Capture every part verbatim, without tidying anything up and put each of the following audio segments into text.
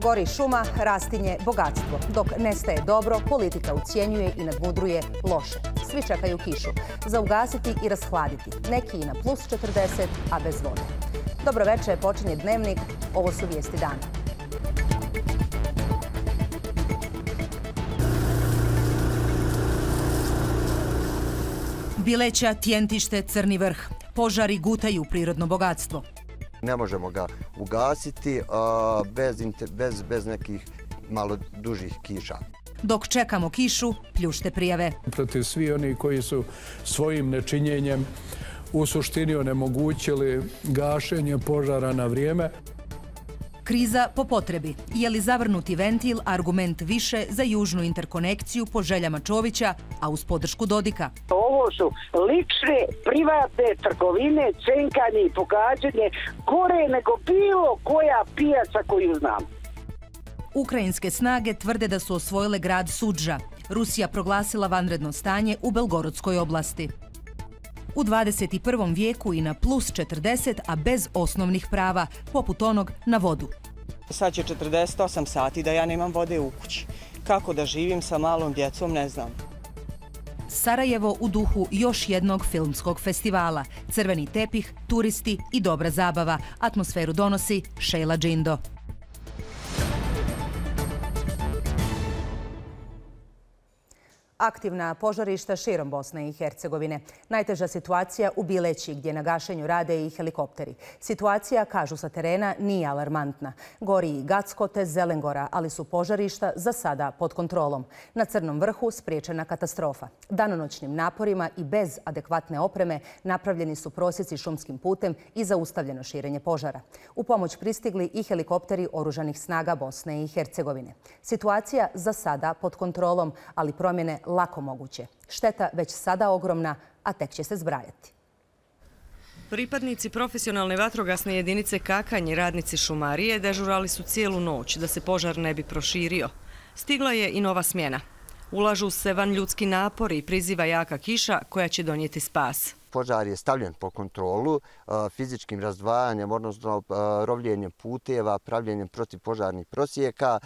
Gori šuma, rastinje bogatstvo. Dok nestaje dobro, politika ucjenjuje i nadmudruje loše. Svi čekaju kišu. Za ugasiti i rashladiti. Neki i na plus četrdeset, a bez vode. Dobro večer, počinje Dnevnik. Ovo su vijesti dana. Bileća, Tjentište, Crni vrh. Požari gutaju prirodno bogatstvo. Ne možemo ga ugasiti a, bez, bez, bez nekih malo dužih kiša. Dok čekamo kišu, pljušte prijave. Protiv svi oni koji su svojim nečinjenjem u suštini onemogućili gašenje požara na vrijeme. Kriza po potrebi. Je li zavrnuti ventil argument više za južnu interkonekciju po željama Čovića, a uz podršku Dodika? Ovo su lične, privatne trgovine, cenkanje i pogađanje gore nego bilo koja pijaca koju znam. Ukrajinske snage tvrde da su osvojile grad Sudža. Rusija proglasila vanredno stanje u Belgorodskoj oblasti. U dvadeset prvom vijeku i na plus četrdeset, a bez osnovnih prava, poput onog na vodu. Sad će četrdeset osam sati da ja nemam vode u kući. Kako da živim sa malom djecom, ne znam. Sarajevo u duhu još jednog filmskog festivala. Crveni tepih, turisti i dobra zabava. Atmosferu donosi Šejla Džindo. Aktivna požarišta širom Bosne i Hercegovine. Najteža situacija u Bileći, gdje na gašenju rade i helikopteri. Situacija, kažu sa terena, nije alarmantna. Gori i Gacko te Zelengora, ali su požarišta za sada pod kontrolom. Na Crnom vrhu spriječena katastrofa. Danonoćnim naporima i bez adekvatne opreme napravljeni su prosjeci šumskim putem i zaustavljeno širenje požara. U pomoć pristigli i helikopteri oružanih snaga Bosne i Hercegovine. Situacija za sada pod kontrolom, ali promjene lako moguće. Šteta već sada ogromna, a tek će se zbrajati. Pripadnici profesionalne vatrogasne jedinice Kakanj i radnici šumarije dežurali su cijelu noć da se požar ne bi proširio. Stigla je i nova smjena. Ulažu se vanljudski napori i priziva jaka kiša koja će donijeti spas. Požar je stavljen pod kontrolu fizičkim razdvajanjem, odnosno rovljenjem puteva, pravljenjem protivpožarnih prosjeka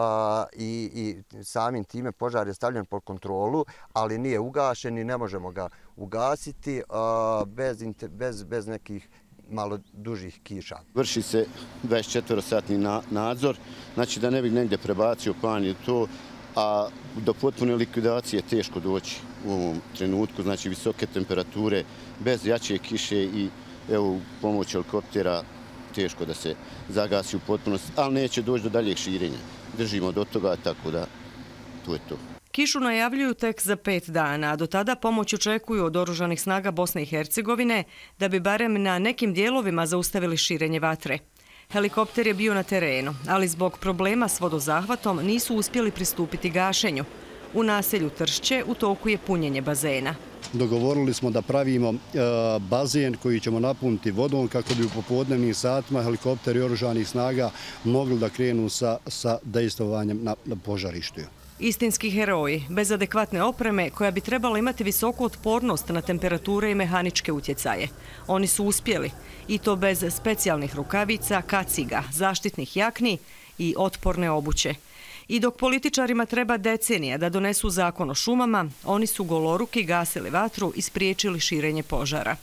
i, i samim time požar je stavljen pod kontrolu, ali nije ugašen i ne možemo ga ugasiti bez, bez, bez nekih malo dužih kiša. Vrši se dvadeset četiri satni nadzor, znači da ne bi negdje prebacio plan i to, a do potpune likvidacije je teško doći u ovom trenutku, znači visoke temperature, bez jače kiše i evo pomoć helikoptera teško da se zagasi u potpunosti, ali neće doći do daljeg širenja. Držimo do toga, tako da to je to. Kišu najavljuju tek za pet dana, a do tada pomoć očekuju od oružanih snaga Bosne i Hercegovine da bi barem na nekim dijelovima zaustavili širenje vatre. Helikopter je bio na terenu, ali zbog problema s vodozahvatom nisu uspjeli pristupiti gašenju. U naselju Tršće u toku je punjenje bazena. Dogovorili smo da pravimo bazen koji ćemo napuniti vodom kako bi u popodnevnim satima helikopteri oružanih snaga mogli da krenu sa, sa dejstvovanjem na, na požarištu. Istinski heroji, bez adekvatne opreme koja bi trebala imati visoku otpornost na temperature i mehaničke utjecaje. Oni su uspjeli, i to bez specijalnih rukavica, kaciga, zaštitnih jakni i otporne obuće. I dok političarima treba decenija da donesu zakon o šumama, oni su goloruki gasili vatru i spriječili širenje požara.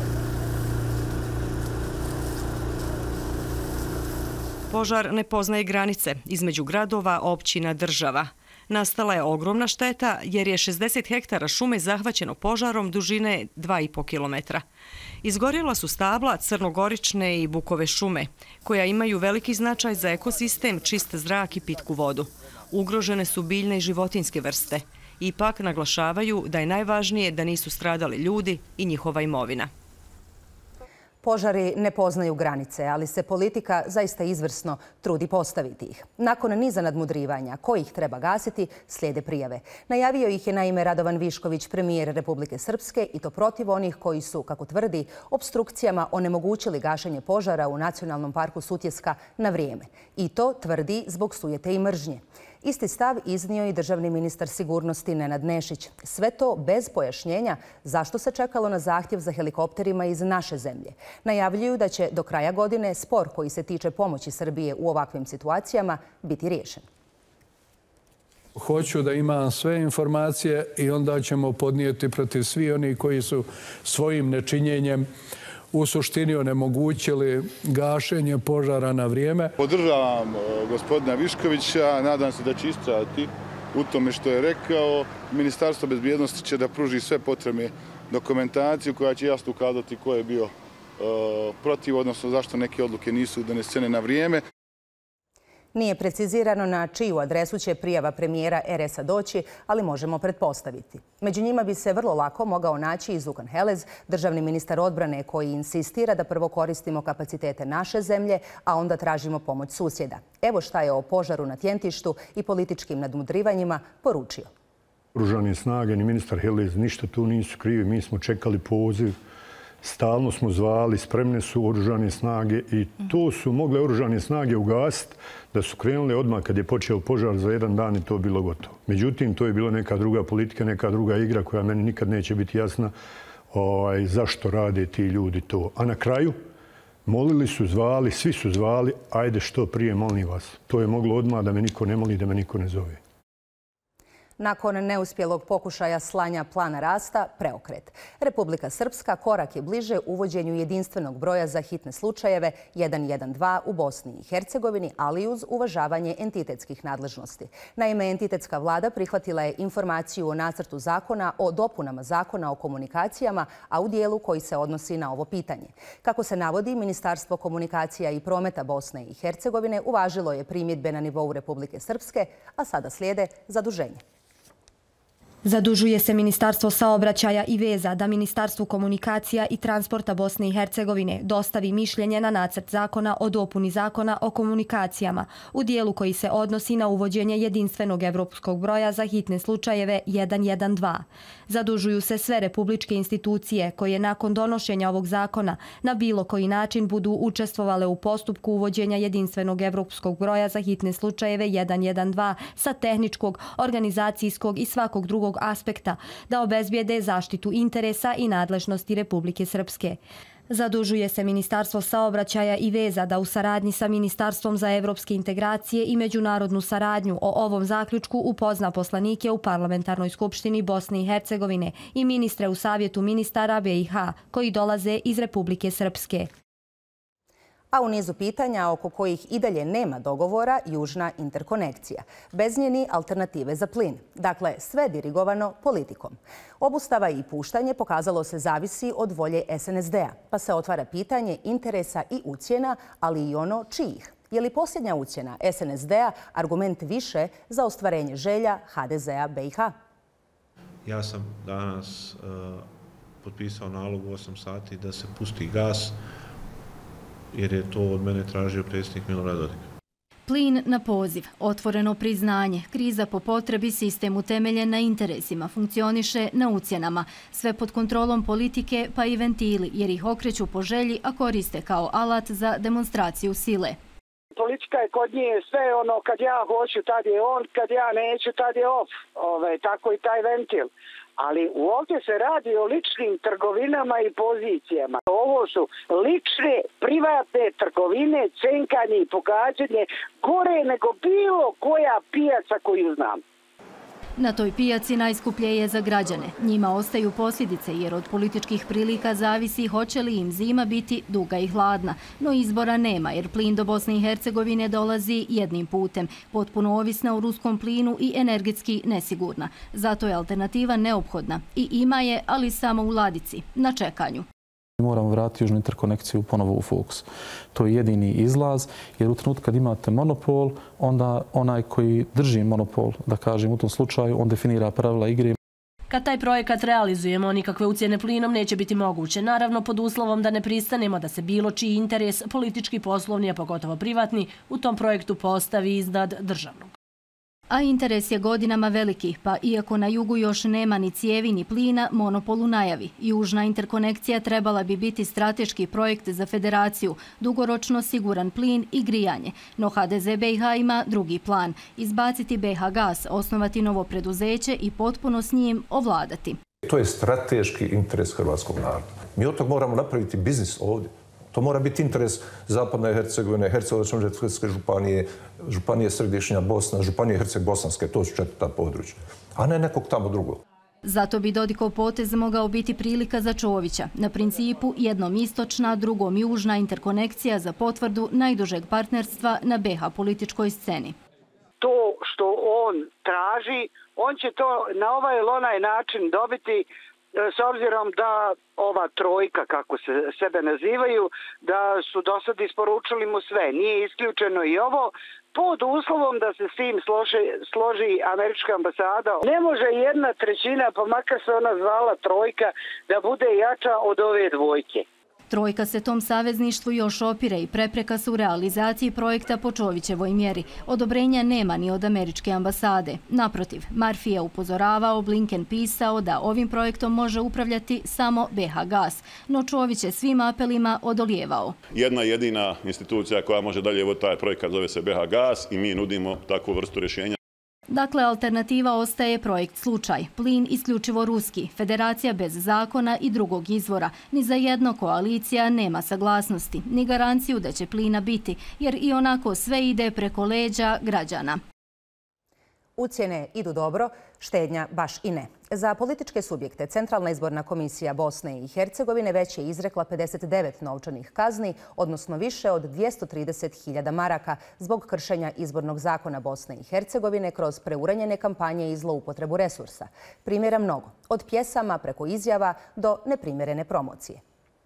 Požar ne poznaje granice između gradova, općina, država. Nastala je ogromna šteta jer je šezdeset hektara šume zahvaćeno požarom dužine dva i po kilometra. Izgorjela su stabla crnogorične i bukove šume, koja imaju veliki značaj za ekosistem, čist zrak i pitku vodu. Ugrožene su biljne i životinjske vrste. Ipak naglašavaju da je najvažnije da nisu stradali ljudi i njihova imovina. Požari ne poznaju granice, ali se politika zaista izvrsno trudi postaviti ih. Nakon niza nadmudrivanja kojih treba gasiti, slijede prijave. Najavio ih je naime Radovan Višković, premijer Republike Srpske, i to protiv onih koji su, kako tvrdi, opstrukcijama onemogućili gašenje požara u Nacionalnom parku Sutjeska na vrijeme. I to tvrdi zbog sujete i mržnje. Isti stav iznio i državni ministar sigurnosti Nenad Nešić. Sve to bez pojašnjenja zašto se čekalo na zahtjev za helikopterima iz naše zemlje. Najavljuju da će do kraja godine spor koji se tiče pomoći Srbije u ovakvim situacijama biti riješen. Hoću da imam sve informacije i onda ćemo podnijeti protiv svi oni koji su svojim nečinjenjem u suštini onemogućili gašenje požara na vrijeme. Podržavam gospodina Viškovića, nadam se da će istrajati u tome što je rekao. Ministarstvo bezbjednosti će da pruži sve potrebne dokumentaciju koja će jasno ukazati ko je bio protiv, odnosno zašto neke odluke nisu donesene na vrijeme. Nije precizirano na čiju adresu će prijava premijera er es a doći, ali možemo pretpostaviti. Među njima bi se vrlo lako mogao naći i Zukan Helez, državni ministar odbrane koji insistira da prvo koristimo kapacitete naše zemlje, a onda tražimo pomoć susjeda. Evo šta je o požaru na Tjentištu i političkim nadmudrivanjima poručio. Oružane snage ni ministar Helez ništa tu nisu krivi. Mi smo čekali poziv. Stalno smo zvali, spremne su oružane snage i to su mogle oružane snage ugasiti da su krenule odmah kad je počeo požar za jedan dan i to bilo gotovo. Međutim, to je bila neka druga politika, neka druga igra koja meni nikad neće biti jasna ovaj, zašto rade ti ljudi to. A na kraju molili su, zvali, svi su zvali, ajde što prije, molim vas. To je moglo odmah da me niko ne moli, da me niko ne zove. Nakon neuspjelog pokušaja slanja plana rasta, preokret. Republika Srpska korak je bliže uvođenju jedinstvenog broja za hitne slučajeve jedan jedan dva u Bosni i Hercegovini, ali uz uvažavanje entitetskih nadležnosti. Naime, entitetska vlada prihvatila je informaciju o nacrtu zakona o dopunama zakona o komunikacijama, a u dijelu koji se odnosi na ovo pitanje. Kako se navodi, Ministarstvo komunikacija i prometa Bosne i Hercegovine uvažilo je primjedbe na nivou Republike Srpske, a sada slijede zaduženje. Zadužuje se Ministarstvo saobraćaja i veza da Ministarstvu komunikacija i transporta Bosne i Hercegovine dostavi mišljenje na nacrt zakona o dopuni zakona o komunikacijama u dijelu koji se odnosi na uvođenje jedinstvenog evropskog broja za hitne slučajeve jedan jedan dva. Zadužuju se sve republičke institucije koje nakon donošenja ovog zakona na bilo koji način budu učestvovale u postupku uvođenja jedinstvenog evropskog broja za hitne slučajeve jedan jedan dva sa tehničkog, organizacijskog i svakog drugog aspekta da obezbijede zaštitu interesa i nadležnosti Republike Srpske. Zadužuje se Ministarstvo saobraćaja i veza da u saradnji sa Ministarstvom za evropske integracije i međunarodnu saradnju o ovom zaključku upozna poslanike u Parlamentarnoj skupštini Bosne i Hercegovine i ministre u Savjetu ministara be i ha koji dolaze iz Republike Srpske. A u nizu pitanja oko kojih i dalje nema dogovora, južna interkonekcija. Bez nje ni alternative za plin. Dakle, sve dirigovano politikom. Obustava i puštanje pokazalo se zavisi od volje es en es de a, pa se otvara pitanje interesa i ucjena, ali i ono čijih. Je li posljednja ucjena es en es de a argument više za ostvarenje želja ha de ze a be i ha? Ja sam danas uh, potpisao nalog u osam sati da se pusti gas, jer je to od mene tražio predsjednik Milorad Dodik. Plin na poziv, otvoreno priznanje, kriza po potrebi, sistem utemeljen na interesima, funkcioniše na ucjenama, sve pod kontrolom politike pa i ventili, jer ih okreću po želji, a koriste kao alat za demonstraciju sile. Politika je kod nje sve ono, kad ja hoću, tad je on, kad ja neću, tad je off. Ove, tako i taj ventil. Ali ovdje se radi o ličnim trgovinama i pozicijama. Ovo su lične, privatne trgovine, cenkanje i pogađanje gore nego bilo koja pijaca koju znam. Na toj pijaci najskuplje je za građane. Njima ostaju posljedice jer od političkih prilika zavisi hoće li im zima biti duga i hladna. No izbora nema jer plin do Bosne i Hercegovine dolazi jednim putem, potpuno ovisna o ruskom plinu i energetski nesigurna. Zato je alternativa neophodna i ima je, ali samo u ladici, na čekanju. Moramo vratiti južnu interkonekciju ponovo u fokus. To je jedini izlaz, jer u trenutku kad imate monopol, onda onaj koji drži monopol, da kažem u tom slučaju, on definira pravila igre. Kad taj projekat realizujemo, nikakve ucjene plinom neće biti moguće. Naravno, pod uslovom da ne pristanemo da se bilo čiji interes, politički, poslovni, a pogotovo privatni, u tom projektu postavi iznad državnog. A interes je godinama veliki, pa iako na jugu još nema ni cijevi ni plina, monopol u najavi. Južna interkonekcija trebala bi biti strateški projekt za federaciju, dugoročno siguran plin i grijanje. No ha de ze be i ha ima drugi plan – izbaciti be ha gas, osnovati novo preduzeće i potpuno s njim ovladati. To je strateški interes hrvatskog naroda. Mi od tog moramo napraviti biznis ovdje. To mora biti interes Zapadne Hercegovine, Hercegovačko-neretvanske županije, županije Središnja Bosna, županije Herceg-Bosanske, to su četiri ta područja, a ne nekog tamo drugog. Zato bi Dodikov potez mogao biti prilika za Čovića. Na principu jednom istočna, drugom južna interkonekcija za potvrdu najdužeg partnerstva na be ha političkoj sceni. To što on traži, on će to na ovaj ili onaj način dobiti, s obzirom da ova trojka, kako se sebe nazivaju, da su do sad isporučili mu sve. Nije isključeno i ovo, pod uslovom da se s tim složi, složi američka ambasada. Ne može jedna trećina, pa makar se ona zvala trojka, da bude jača od ove dvojke. Trojka se tom savezništvu još opire i prepreka su u realizaciji projekta po Čovićevoj mjeri. Odobrenja nema ni od američke ambasade. Naprotiv, Murphy je upozoravao, Blinken pisao da ovim projektom može upravljati samo be ha gas. No Čović je svim apelima odolijevao. Jedna jedina institucija koja može dalje voditi taj projekat zove se be ha gas i mi nudimo takvu vrstu rješenja. Dakle, alternativa ostaje projekt Slučaj. Plin isključivo ruski, federacija bez zakona i drugog izvora. Ni za jedno koalicija nema saglasnosti, ni garanciju da će plina biti, jer i onako sve ide preko leđa građana. Ucjene idu dobro, štednja baš i ne. Za političke subjekte Centralna izborna komisija Bosne i Hercegovine već je izrekla pedeset devet novčanih kazni, odnosno više od dvjesto trideset hiljada maraka zbog kršenja izbornog zakona Bosne i Hercegovine kroz preuranjene kampanje i zloupotrebu resursa. Primjera mnogo, od pjesama preko izjava do neprimjerene promocije.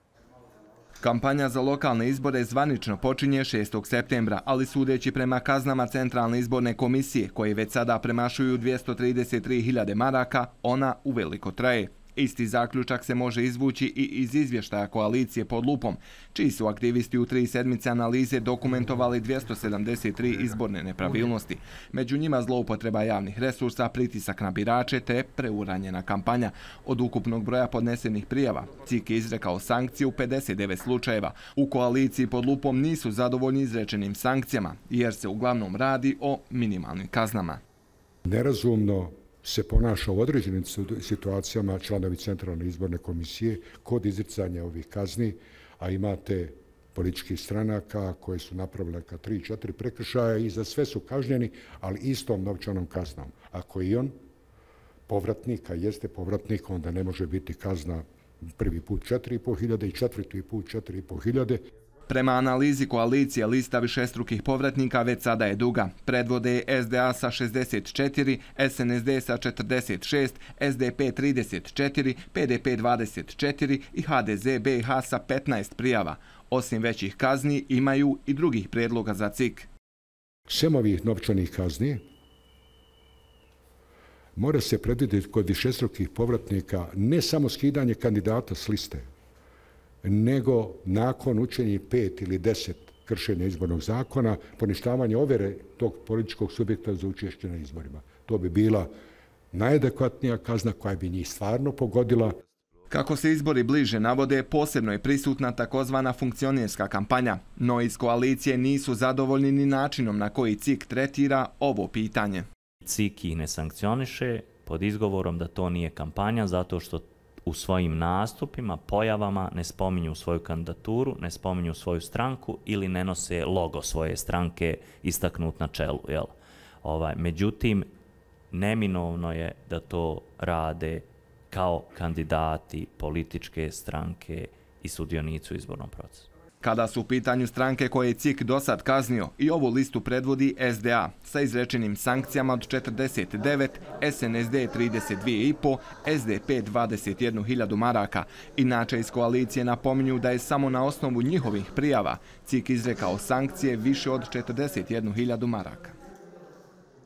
Kampanja za lokalne izbore zvanično počinje šestog septembra, ali sudeći prema kaznama Centralne izborne komisije, koje već sada premašuju dvjesto trideset tri hiljade maraka, ona uveliko traje. Isti zaključak se može izvući i iz izvještaja koalicije pod lupom, čiji su aktivisti u tri sedmice analize dokumentovali dvjesto sedamdeset tri izborne nepravilnosti. Među njima zloupotreba javnih resursa, pritisak na birače te preuranjena kampanja. Od ukupnog broja podnesenih prijava, C I K je izrekao sankcije u pedeset devet slučajeva. U koaliciji pod lupom nisu zadovoljni izrečenim sankcijama, jer se uglavnom radi o minimalnim kaznama. Nerazumno se ponaša u određenim situacijama članovi Centralne izborne komisije kod izricanja ovih kazni, a imate političkih stranaka koje su napravile ka tri četiri prekršaja i za sve su kažnjeni, ali istom novčanom kaznom. Ako i on povratnik, a jeste povratnik, onda ne može biti kazna prvi put četiri i pol hiljade i četvrti put četiri i pol hiljade. Prema analizi koalicije, lista višestrukih povratnika već sada je duga. Predvode je S D A sa šezdeset četiri, S N S D sa četrdeset šest, S D P trideset četiri, P D P dvadeset četiri i H D Z B i H sa petnaest prijava. Osim većih kazni, imaju i drugih prijedloga za C I K. Sem ovih novčanih kazni mora se predvidjeti kod višestrukih povratnika ne samo skidanje kandidata s liste, nego nakon učenja pet ili deset kršenja izbornog zakona, poništavanje ovjere tog političkog subjekta za učešće na izborima. To bi bila najadekvatnija kazna koja bi njih stvarno pogodila. Kako se izbori bliže navode, posebno je prisutna takozvana funkcionerska kampanja, no iz koalicije nisu zadovoljni ni načinom na koji C I K tretira ovo pitanje. C I K ih ne sankcioniše pod izgovorom da to nije kampanja, zato što u svojim nastupima, pojavama ne spominju svoju kandidaturu, ne spominju svoju stranku ili ne nose logo svoje stranke istaknut na čelu. Jel? Ovaj, međutim, neminovno je da to rade kao kandidati političke stranke i sudionici u izbornom procesu. Kada su u pitanju stranke koje je C I K dosad kaznio, i ovu listu predvodi S D A sa izrečenim sankcijama od četrdeset devet, S N S D trideset dva i pol, S D P dvadeset jednu hiljadu maraka. Inače iz koalicije napominju da je samo na osnovu njihovih prijava C I K izrekao sankcije više od četrdeset jednu hiljadu maraka.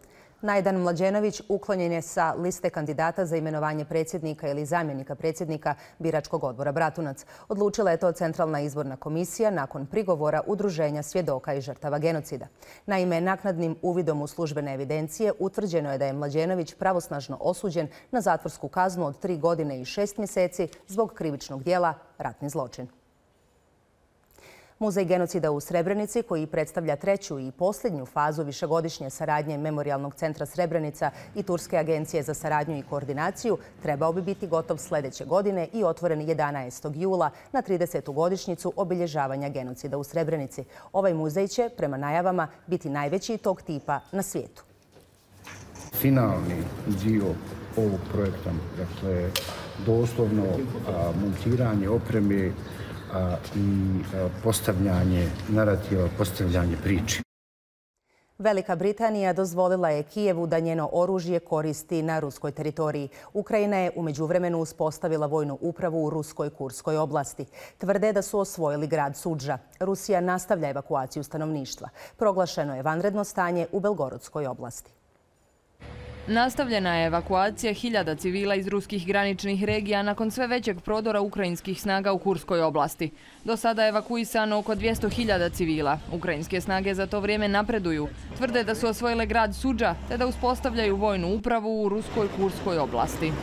Najdan Mlađenović uklonjen je sa liste kandidata za imenovanje predsjednika ili zamjenika predsjednika biračkog odbora Bratunac. Odlučila je to Centralna izborna komisija nakon prigovora Udruženja svjedoka i žrtava genocida. Naime, naknadnim uvidom u službene evidencije utvrđeno je da je Mlađenović pravosnažno osuđen na zatvorsku kaznu od tri godine i šest mjeseci zbog krivičnog dijela ratni zločin. Muzej genocida u Srebrenici, koji predstavlja treću i posljednju fazu višegodišnje saradnje Memorijalnog centra Srebrenica i Turske agencije za saradnju i koordinaciju, trebao bi biti gotov sljedeće godine i otvoren jedanaestog jula na tridesetu godišnjicu obilježavanja genocida u Srebrenici. Ovaj muzej će, prema najavama, biti najveći tog tipa na svijetu. Finalni dio ovog projekta, dakle, doslovno montiranje opreme i postavljanje narativa, postavljanje priče. Velika Britanija dozvolila je Kijevu da njeno oružje koristi na ruskoj teritoriji. Ukrajina je u međuvremenu uspostavila vojnu upravu u ruskoj Kurskoj oblasti. Tvrde da su osvojili grad Sudža. Rusija nastavlja evakuaciju stanovništva. Proglašeno je vanredno stanje u Belgorodskoj oblasti. Nastavljena je evakuacija hiljada civila iz ruskih graničnih regija nakon sve većeg prodora ukrajinskih snaga u Kurskoj oblasti. Do sada je evakuisano oko dvjesto hiljada civila. Ukrajinske snage za to vrijeme napreduju. Tvrde da su osvojile grad Sudža te da uspostavljaju vojnu upravu u ruskoj Kurskoj oblasti.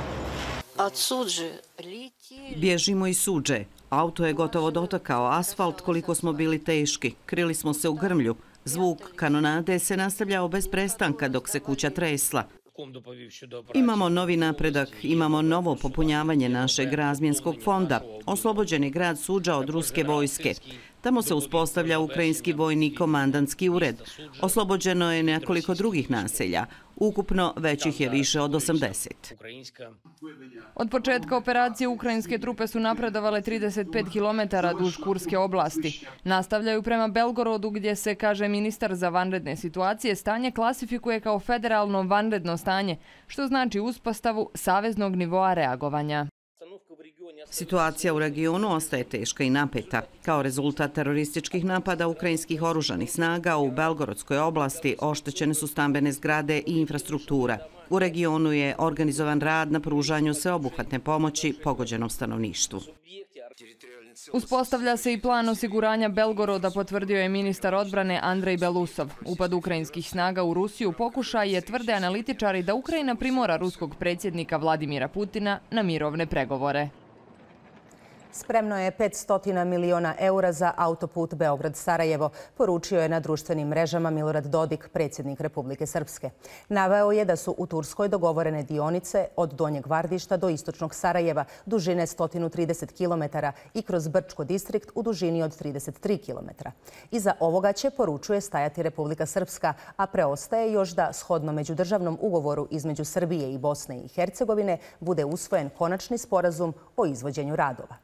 Bježimo iz Sudže. Auto je gotovo dotakao asfalt koliko smo bili teški. Krili smo se u grmlju. Zvuk kanonade se nastavljao bez prestanka dok se kuća tresla. Imamo novi napredak, imamo novo popunjavanje našeg razmjenskog fonda. Oslobođen je grad Sudža od ruske vojske. Tamo se uspostavlja ukrajinski vojni komandantski ured. Oslobođeno je nekoliko drugih naselja. Ukupno već ih je više od osamdeset. Od početka operacije ukrajinske trupe su napredovale trideset pet kilometara duž Kurske oblasti. Nastavljaju prema Belgorodu gdje se, kaže ministar za vanredne situacije, stanje klasifikuje kao federalno vanredno stanje, što znači uspostavu saveznog nivoa reagovanja. Situacija u regionu ostaje teška i napeta. Kao rezultat terorističkih napada ukrajinskih oružanih snaga u Belgorodskoj oblasti oštećene su stambene zgrade i infrastruktura. U regionu je organizovan rad na pružanju sveobuhvatne pomoći pogođenom stanovništvu. Uspostavlja se i plan osiguranja Belgoroda, potvrdio je ministar odbrane Andrej Belusov. Upad ukrajinskih snaga u Rusiju pokušaj je, tvrde analitičari, da Ukrajina primora ruskog predsjednika Vladimira Putina na mirovne pregovore. Spremno je petsto miliona eura za autoput Beograd-Sarajevo, poručio je na društvenim mrežama Milorad Dodik, predsjednik Republike Srpske. Naveo je da su u Turskoj dogovorene dionice od Donjeg Vardišta do istočnog Sarajeva dužine sto trideset kilometara i kroz Brčko distrikt u dužini od trideset tri kilometra. Iza ovoga će, poručuje, stajati Republika Srpska, a preostaje još da, shodno međudržavnom ugovoru između Srbije i Bosne i Hercegovine, bude usvojen konačni sporazum o izvođenju radova.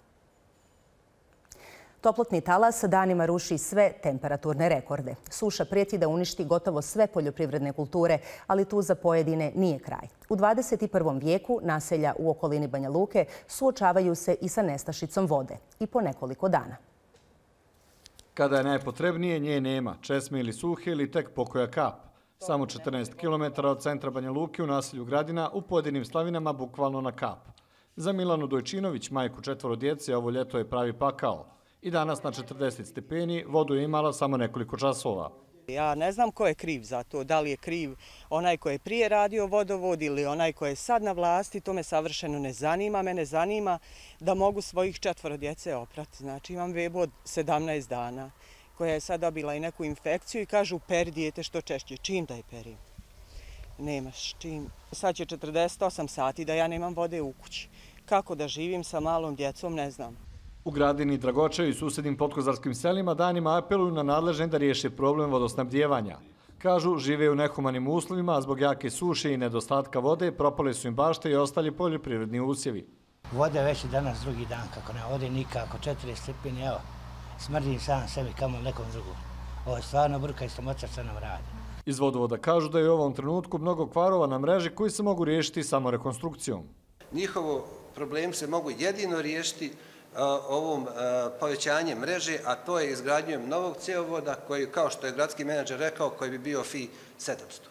Toplotni talas danima ruši sve temperaturne rekorde. Suša prijeti da uništi gotovo sve poljoprivredne kulture, ali tu za pojedine nije kraj. U dvadeset prvom vijeku naselja u okolini Banja Luke suočavaju se i sa nestašicom vode i po nekoliko dana. Kada je najpotrebnije, nje nema. Česme ili suhe ili tek pokoja kap. Samo četrnaest kilometara od centra Banja Luke u naselju Gradina u pojedinim slavinama bukvalno na kap. Za Milanu Dojčinović, majku četvoro djece, ovo ljeto je pravi pakao. I danas na četrdeset stepeni vodu je imala samo nekoliko časova. Ja ne znam ko je kriv za to. Da li je kriv onaj ko je prije radio vodovod ili onaj ko je sad na vlasti. To me savršeno ne zanima. Mene zanima da mogu svojih četvoro djece oprati. Znači imam bebu od sedamnaest dana koja je sad dobila i neku infekciju i kažu peri dijete što češće. Čim da je peri? Nemaš čim. Sad će četrdeset osam sati da ja nemam vode u kući. Kako da živim sa malom djecom ne znam. U Gradini, Dragočevu i susednim podkozarskim selima danima apeluju na nadležne da riješe problem vodosnabdijevanja. Kažu, žive u nehumanim uslovima, a zbog jake suše i nedostatka vode propale su im bašte i ostali poljoprivredni usjevi. Voda već je danas drugi dan, kako ne vode nikako, četrdeset stepeni, evo, smrdim sam sebi kamo nekom drugom. Ovo je stvarno brka i samoća što nam radi. Iz vodovoda kažu da je u ovom trenutku mnogo kvarova na mreži koji se mogu riješiti samo rekonstrukcijom. Njihovo problem se mogu jedino riješiti ovom povećanjem mreže, a to je izgradnjom novog cjevovoda koji, kao što je gradski menadžer rekao, koji bi bio F I sedamsto.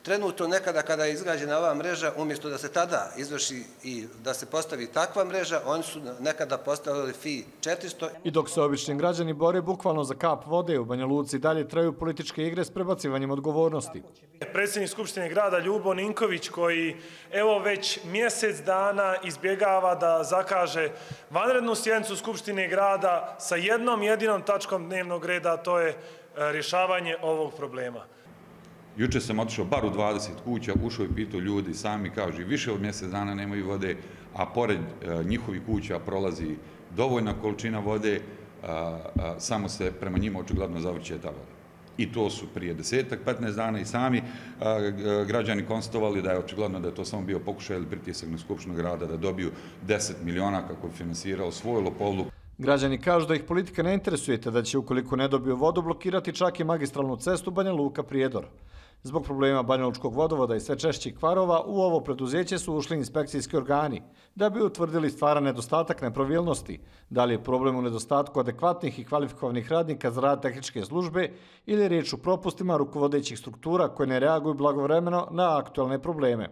Trenutno nekada kada je izgrađena ova mreža, umjesto da se tada izvrši i da se postavi takva mreža, oni su nekada postavili F I četiristo. I dok se obični građani bore bukvalno za kap vode, u Banja Luci dalje traju političke igre s prebacivanjem odgovornosti. Predsjednik Skupštine grada Ljubo Ninković, koji evo već mjesec dana izbjegava da zakaže vanrednu sjednicu Skupštine grada sa jednom jedinom tačkom dnevnog reda, a to je rješavanje ovog problema. Juče sam otišao bar u dvadeset kuća, ušao i pitao ljudi, sami kažu, više od mjesec dana nemaju vode, a pored njihovih kuća prolazi dovoljna količina vode, samo se prema njima očigledno zavrće ta voda. I to su prije desetak, petnaest dana i sami građani konstatovali da je očigledno da je to samo bio pokušaj ili pritisak na Skupštinu grada da dobiju deset miliona kako bi finansirao svoj lopovluk. Građani kažu da ih politika ne interesuje, te da će ukoliko ne dobiju vodu blokirati čak i magistralnu cestu Banja Luka-Prijedor. Zbog problema banjalučkog vodovoda i sve češćih kvarova, u ovo preduzeće su ušli inspekcijski organi da bi utvrdili stvaran nedostatak nepravilnosti. Da li je problem u nedostatku adekvatnih i kvalifikovanih radnika za rad tehničke službe ili je riječ o propustima rukovodećih struktura koje ne reaguju blagovremeno na aktualne probleme.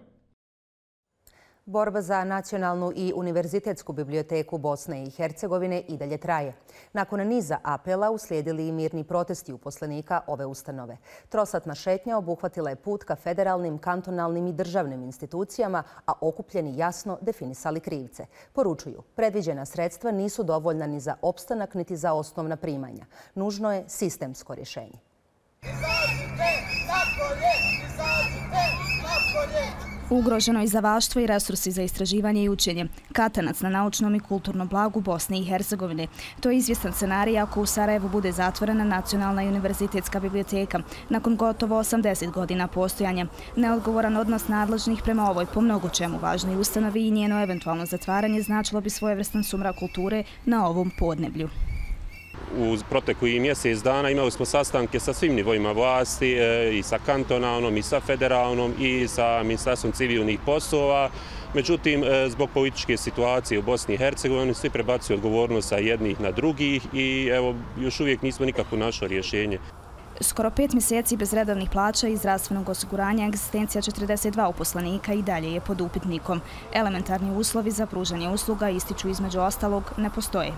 Borba za nacionalnu i univerzitetsku biblioteku Bosne i Hercegovine i dalje traje. Nakon niza apela uslijedili i mirni protesti uposlenika ove ustanove. Trosatna šetnja obuhvatila je put ka federalnim, kantonalnim i državnim institucijama, a okupljeni jasno definisali krivce. Poručuju, predviđena sredstva nisu dovoljna ni za opstanak niti za osnovna primanja. Nužno je sistemsko rješenje. Izađite napolje! Izađite napolje! Ugroženo je izdavaštvo i resursi za istraživanje i učenje. Katanac na naučnom i kulturnom blagu Bosne i Hercegovine. To je izvjestan scenarij ako u Sarajevu bude zatvorena nacionalna i univerzitetska biblioteka nakon gotovo osamdeset godina postojanja. Neodgovoran odnos nadležnih prema ovoj po mnogo čemu važnoj ustanovi i njeno eventualno zatvaranje značilo bi svojevrstan sumrak kulture na ovom podneblju. U proteku i mjesec dana imali smo sastanke sa svim nivoima vlasti, i sa kantonalnom, i sa federalnom, i sa Ministarstvom civilnih poslova. Međutim, zbog političke situacije u Bosni i Hercegovini svi prebacuju odgovornost sa jednih na drugih i evo, još uvijek nismo nikako našli rješenje. Skoro pet mjeseci bez redovnih plaća i zdravstvenog osiguranja egzistencija četrdeset dva uposlenika i dalje je pod upitnikom. Elementarni uslovi za pružanje usluga ističu između ostalog ne postoje.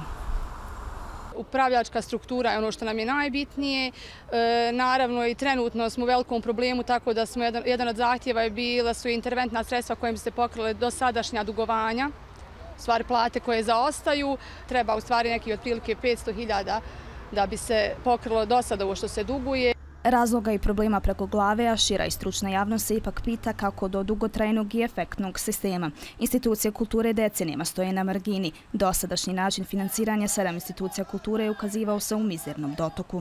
Upravljačka struktura je ono što nam je najbitnije. E, naravno i trenutno smo u velikom problemu, tako da smo jedan, jedan od zahtjeva je bila su interventna sredstva kojim se pokrile dosadašnja dugovanja, stvari plate koje zaostaju. Treba u stvari neki otprilike petsto hiljada da bi se pokrilo do sada ovo što se duguje. Razloga i problema preko glave, a šira i stručna javnost se ipak pita kako do dugotrajnog i efektnog sistema. Institucije kulture decenijama stoje na margini. Dosadašnji način financiranja sedam institucija kulture je ukazivao se u mizernom dotoku.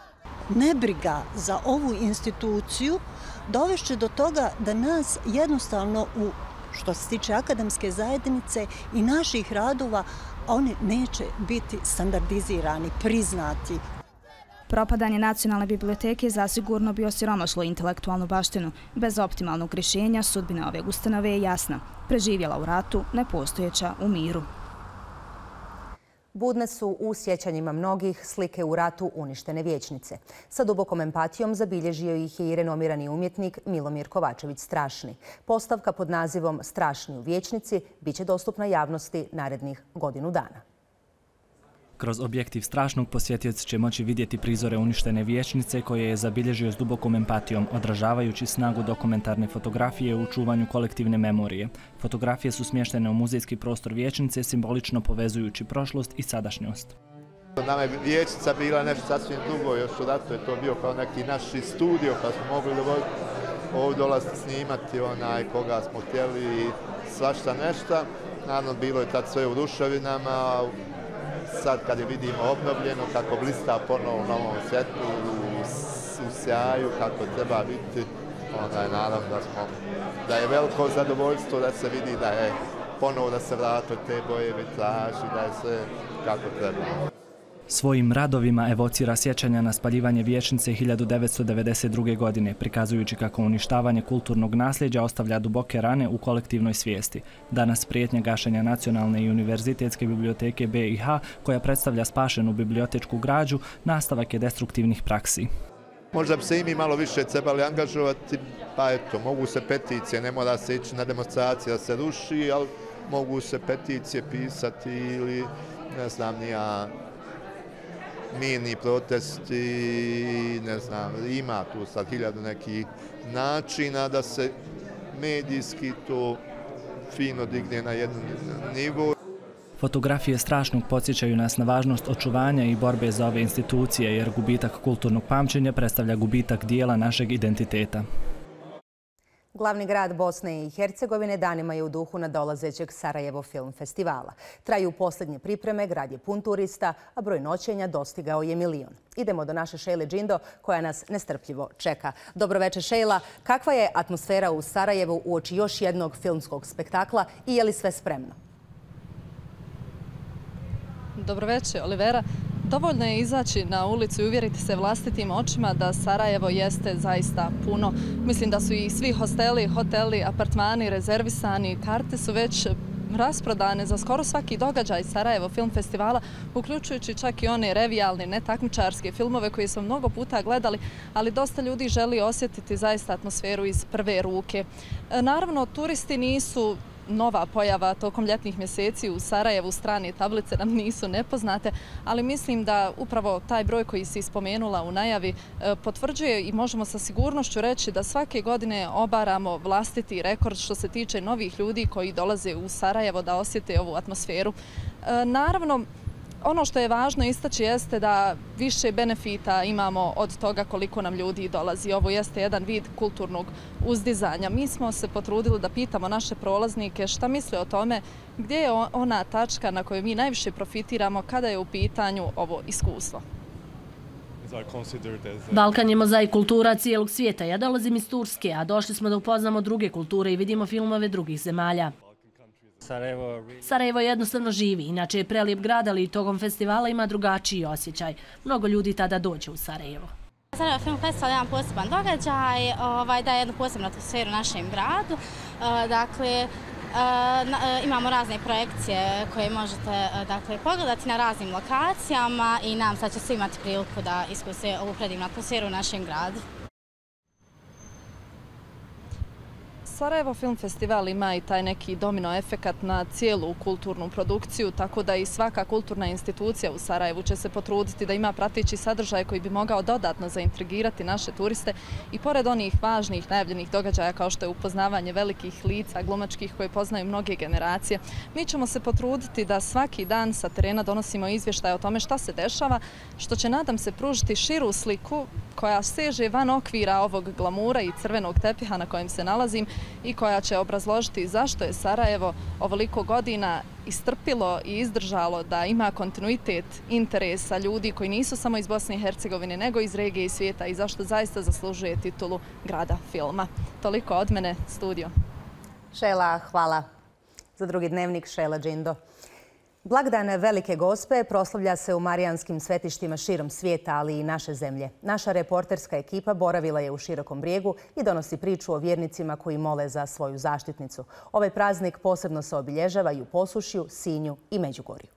Nebriga za ovu instituciju dovešće do toga da nas jednostavno, u, što se tiče akademske zajednice i naših radova, oni neće biti standardizirani, priznati. Propadanje nacionalne biblioteke zasigurno bi osiromašilo intelektualnu baštinu. Bez optimalnog rješenja sudbina ove ustanove je jasna. Preživjela u ratu, nepostojeća u miru. Budne su u sjećanjima mnogih slike u ratu uništene vijećnice. Sa dubokom empatijom zabilježio ih je i renomirani umjetnik Milomir Kovačević Strašni. Postavka pod nazivom Strašni u vijećnici biće dostupna javnosti narednih godinu dana. Kroz objektiv Strašnog posjetioc će moći vidjeti prizore uništene vijećnice koje je zabilježio s dubokom empatijom, odražavajući snagu dokumentarne fotografije u čuvanju kolektivne memorije. Fotografije su smještene u muzejski prostor vijećnice, simbolično povezujući prošlost i sadašnjost. Nama je vijećnica bila nešto sasvim drugo, još u ratu je to bio kao neki naš studio, pa smo mogli ovdje dolaziti snimati onaj koga smo htjeli i svašta nešto. Naravno, bilo je tad sve u ruševinama. Sad kad je vidimo obnovljeno, kako blista ponovo u novom svjetlu, u, u sjaju, kako treba biti, onda je naravno da, smo, da je veliko zadovoljstvo da se vidi da je ponovo da se vrate te boje vitraži, da je sve kako treba. Svojim radovima evocira sjećanja na spaljivanje vijećnice hiljadu devetsto devedeset druge. godine, prikazujući kako uništavanje kulturnog nasljeđa ostavlja duboke rane u kolektivnoj svijesti. Danas prijetnja gašenja Nacionalne i univerzitetske biblioteke B i H, koja predstavlja spašenu bibliotečku građu, nastavak je destruktivnih praksi. možda bi se i mi malo više trebali angažovati, pa eto, mogu se peticije, ne mora se ići na demonstracije da se ruši, ali mogu se peticije pisati ili, ne znam, nija mirni protesti, ne znam, ima tu sad hiljadu nekih načina da se medijski to fino digne na jedan nivo. Fotografije strašnog podsjećaju nas na važnost očuvanja i borbe za ove institucije, jer gubitak kulturnog pamćenja predstavlja gubitak dijela našeg identiteta. Glavni grad Bosne i Hercegovine danima je u duhu nadolazećeg Sarajevo Film Festivala. Traju posljednje pripreme, grad je pun turista, a broj noćenja dostigao je milion. Idemo do naše Šejle Džindo, koja nas nestrpljivo čeka. Dobroveče, Šejla. Kakva je atmosfera u Sarajevu uoči još jednog filmskog spektakla i je li sve spremno? Dobroveče, Olivera. Dovoljno je izaći na ulicu i uvjeriti se vlastitim očima da Sarajevo jeste zaista puno. Mislim da su i svi hosteli, hoteli, apartmani rezervisani, karte su već rasprodane za skoro svaki događaj Sarajevo Film Festivala, uključujući čak i one revijalne, netakmičarske filmove koje smo mnogo puta gledali, ali dosta ljudi želi osjetiti zaista atmosferu iz prve ruke. Naravno, turisti nisu nova pojava tokom ljetnih mjeseci u Sarajevu, strane tablice nam nisu nepoznate, ali mislim da upravo taj broj koji si spomenula u najavi potvrđuje i možemo sa sigurnošću reći da svake godine obaramo vlastiti rekord što se tiče novih ljudi koji dolaze u Sarajevo da osjete ovu atmosferu. Naravno, ono što je važno istaći jeste da više benefita imamo od toga koliko nam ljudi dolazi. Ovo jeste jedan vid kulturnog uzdizanja. Mi smo se potrudili da pitamo naše prolaznike šta misle o tome gdje je ona tačka na kojoj mi najviše profitiramo kada je u pitanju ovo iskustvo. Balkan je mozaik kultura cijelog svijeta. Ja dolazim iz Turske, a došli smo da upoznamo druge kulture i vidimo filmove drugih zemalja. Sarajevo jednostavno živi, inače je prelijep grad, ali i tokom festivala ima drugačiji osjećaj. Mnogo ljudi tada dođe u Sarajevo. Sarajevo Film Festival je jedan poseban događaj, daje jednu posebnu atmosferu našem gradu. Dakle, imamo razne projekcije koje možete pogledati na raznim lokacijama i nam sad će svi imati priliku da iskuse ovu predivnu atmosferu u našem gradu. Sarajevo Film Festival ima i taj neki domino efekat na cijelu kulturnu produkciju, tako da i svaka kulturna institucija u Sarajevu će se potruditi da ima prateći sadržaj koji bi mogao dodatno zaintrigirati naše turiste i pored onih važnih najavljenih događaja kao što je upoznavanje velikih lica, glumačkih koje poznaju mnoge generacije. Mi ćemo se potruditi da svaki dan sa terena donosimo izvještaje o tome šta se dešava, što će nadam se pružiti širu sliku koja seže van okvira ovog glamura i crvenog tepiha na kojem se nalazim i koja će obrazložiti zašto je Sarajevo ovoliko godina istrpilo i izdržalo da ima kontinuitet interesa ljudi koji nisu samo iz Bosne i Hercegovine, nego iz regije i svijeta i zašto zaista zaslužuje titulu grada filma. Toliko od mene, studio. Šejla, hvala. Za drugi dnevnik, Šejla Džindo. Blagdan Velike Gospe proslavlja se u marijanskim svetištima širom svijeta, ali i naše zemlje. Naša reporterska ekipa boravila je u Širokom Brijegu i donosi priču o vjernicima koji mole za svoju zaštitnicu. Ovaj praznik posebno se obilježava i u Posušju, Sinju i Međugorju.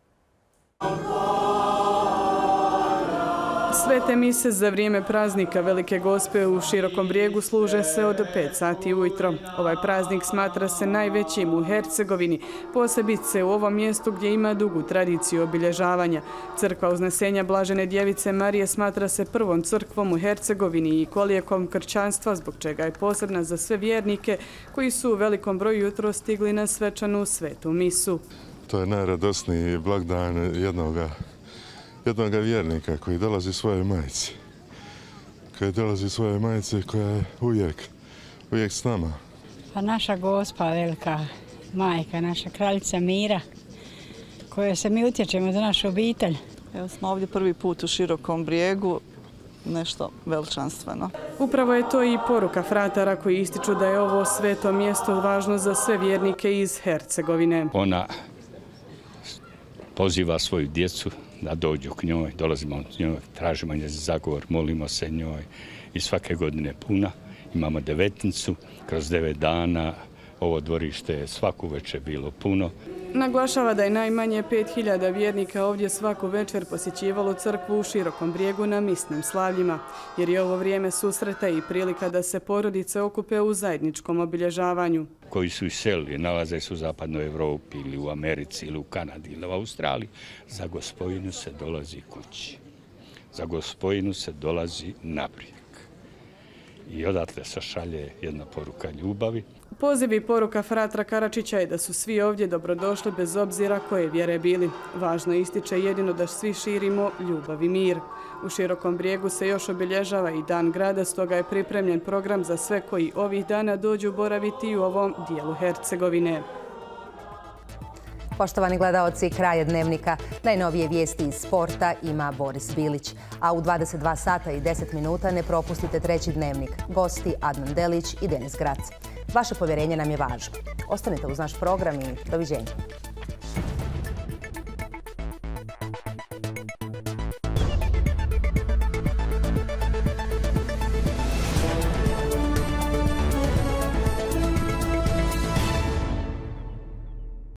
Svete mise za vrijeme praznika Velike Gospe u Širokom Brijegu služe se od pet sati ujutro. Ovaj praznik smatra se najvećim u Hercegovini, posebice u ovom mjestu gdje ima dugu tradiciju obilježavanja. Crkva Uznesenja Blažene Djevice Marije smatra se prvom crkvom u Hercegovini i kolijekom kršćanstva, zbog čega je posebna za sve vjernike koji su u velikom broju jutro stigli na svečanu svetu misu. To je najradosniji blagdan jednoga jednog vjernika koji dolazi svojoj majici. Koji dolazi svojoj majici koja je uvijek, uvijek s nama. Pa naša Gospa, velika majka, naša kraljica mira, koje se mi utječemo za našu obitelj. Evo smo ovdje prvi put u Širokom Brijegu, nešto veličanstveno. Upravo je to i poruka fratara koji ističu da je ovo sveto mjesto važno za sve vjernike iz Hercegovine. Ona poziva svoju djecu da dođu k njoj, dolazimo k njoj, tražimo njezin zagovor, molimo se njoj i svake godine puna. Imamo devetnicu, kroz devet dana ovo dvorište je svaku večer bilo puno. Naglašava da je najmanje pet hiljada vjernika ovdje svaku večer posjećivalo crkvu u Širokom Brijegu na misnim slavljima, jer je ovo vrijeme susreta i prilika da se porodice okupe u zajedničkom obilježavanju. Koji su iselili, nalaze se u zapadnoj Evropi ili u Americi ili u Kanadi ili u Australiji, za Gospojinu se dolazi kući. Za Gospojinu se dolazi naprijed. I odatle se šalje jedna poruka ljubavi. Poziv i poruka fratra Karačića je da su svi ovdje dobrodošli bez obzira koje vjere bili. Važno ističe jedino da svi širimo ljubav i mir. U Širokom Brijegu se još obilježava i Dan grada, stoga je pripremljen program za sve koji ovih dana dođu boraviti u ovom dijelu Hercegovine. Poštovani gledaoci, kraja dnevnika. Najnovije vijesti iz sporta ima Boris Bilić. A u dvadeset dva sata i deset minuta ne propustite treći dnevnik. Gosti Adnan Delić i Denis Grac. Vaše povjerenje nam je važno. Ostanite uz naš program i doviđenja.